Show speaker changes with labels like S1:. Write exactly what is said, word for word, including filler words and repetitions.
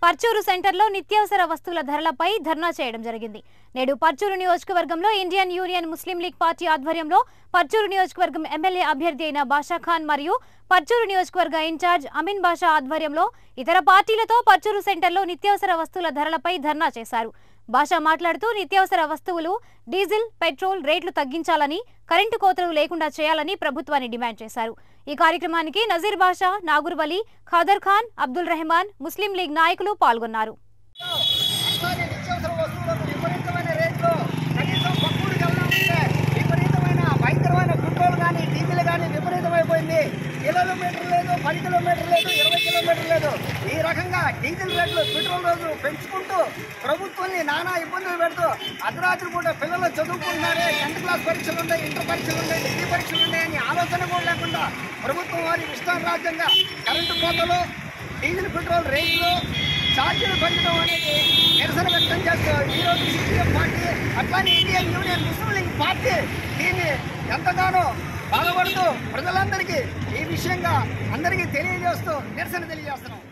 S1: పర్చూరు సెంటర్లో నిత్యావసర వస్తువుల ధరలపై ధర్నా చేయడం జరిగింది. నేడు పర్చూరు నియోజకవర్గంలో ఇండియన్ యూనియన్ ముస్లిం లీగ్ పార్టీ ఆధ్వర్యంలో పర్చూరు నియోజకవర్గం ఎమ్మెల్యే అభ్యర్థి అయిన బాషా ఖాన్ మరియు పర్చూరు నియోజకవర్గ ఇన్ఛార్జ్ అమీన్ బాషా ఆధ్వర్యంలో ఇతర పార్టీలతో పర్చూరు సెంటర్లో నిత్యావసర వస్తువుల ధరలపై ధర్నా చేశారు. బాషా మాట్లాడుతూ నిత్యావసర వస్తువులు డీజిల్, పెట్రోల్ రేట్లు తగ్గించాలని, కరెంటు కోతలు లేకుండా చేయాలని ప్రభుత్వాన్ని డిమాండ్ చేశారు. ఈ కార్యక్రమానికి నజీర్ బాషా, నాగూర్ వలీ, ఖాదర్ ఖాన్, అబ్దుల్ రెహమాన్, ముస్లిం లీగ్ నాయకులు పాల్గొన్నారు.
S2: కిలోమీటర్ లేదు, పది కిలోమీటర్ లేదు, ఇరవై కిలోమీటర్ లేదు. ఈ రకంగా డీజిల్ రేట్లు, పెట్రోల్ రేట్లు పెంచుకుంటూ ప్రభుత్వాన్ని నానా ఇబ్బందులు పెడుతూ అర్ధరాత్రి పూట పిల్లలు చదువుకుంటున్నారే, టెన్త్ క్లాస్ పరీక్షలు ఉన్నాయి, ఇంటర్ పరీక్షలు ఉన్నాయి, డిగ్రీ పరీక్షలు ఉన్నాయని ఆలోచన కూడా లేకుండా ప్రభుత్వం వారి ఇష్టారాజ్యంగా కరెంటు కోతలు, డీజిల్ పెట్రోల్ రేట్లు, ఛార్జీలు పెంచడం అనేది నిరసన వ్యక్తం చేస్తూ ఈరోజు సిపిఎం పార్టీ అట్లానే ఇండియన్ యూనియన్ ముస్లిం లీగ్ పార్టీ దీన్ని ఎంతగానో బాధపడుతూ ప్రజలందరికీ ఈ విషయంగా అందరికీ తెలియజేస్తూ నిరసన తెలియజేస్తున్నాం.